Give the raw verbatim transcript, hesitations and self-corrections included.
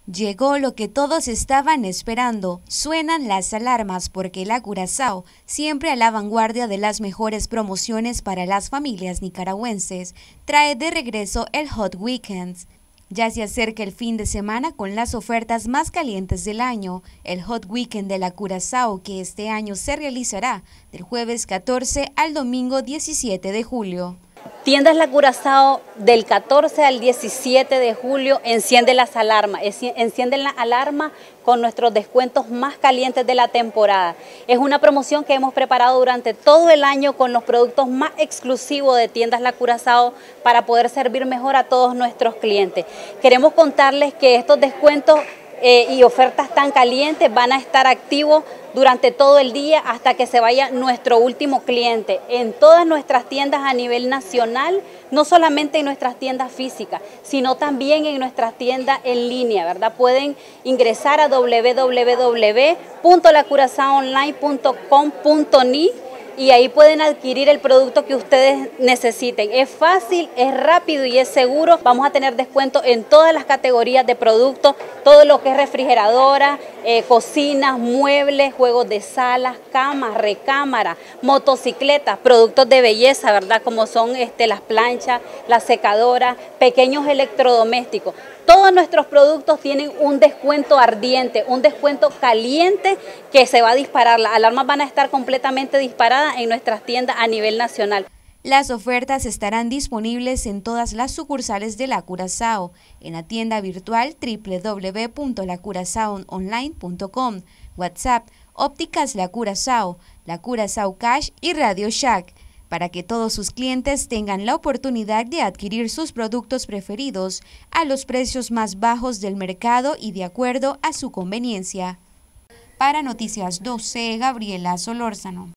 Llegó lo que todos estaban esperando. Suenan las alarmas porque la Curazao, siempre a la vanguardia de las mejores promociones para las familias nicaragüenses, trae de regreso el Hot Weekends. Ya se acerca el fin de semana con las ofertas más calientes del año, el Hot Weekend de la Curazao, que este año se realizará del jueves catorce al domingo diecisiete de julio. Tiendas La Curazao del catorce al diecisiete de julio enciende las alarmas, encienden la alarma con nuestros descuentos más calientes de la temporada. Es una promoción que hemos preparado durante todo el año con los productos más exclusivos de Tiendas La Curazao para poder servir mejor a todos nuestros clientes. Queremos contarles que estos descuentos eh, y ofertas tan calientes van a estar activos durante todo el día hasta que se vaya nuestro último cliente en todas nuestras tiendas a nivel nacional, no solamente en nuestras tiendas físicas, sino también en nuestras tiendas en línea, ¿verdad? Pueden ingresar a w w w punto la curazao online punto com punto ni y ahí pueden adquirir el producto que ustedes necesiten. Es fácil, es rápido y es seguro. Vamos a tener descuento en todas las categorías de productos, todo lo que es refrigeradora, eh, cocinas, muebles, juegos de salas, camas, recámaras, motocicletas, productos de belleza, ¿verdad? Como son este, las planchas, las secadoras, pequeños electrodomésticos. Todos nuestros productos tienen un descuento ardiente, un descuento caliente que se va a disparar. Las alarmas van a estar completamente disparadas en nuestras tiendas a nivel nacional. Las ofertas estarán disponibles en todas las sucursales de La Curazao, en la tienda virtual w w w punto la curazao online punto com, WhatsApp, Ópticas La Curazao, La Curazao Cash y Radio Shack, para que todos sus clientes tengan la oportunidad de adquirir sus productos preferidos a los precios más bajos del mercado y de acuerdo a su conveniencia. Para Noticias doce, Gabriela Solórzano.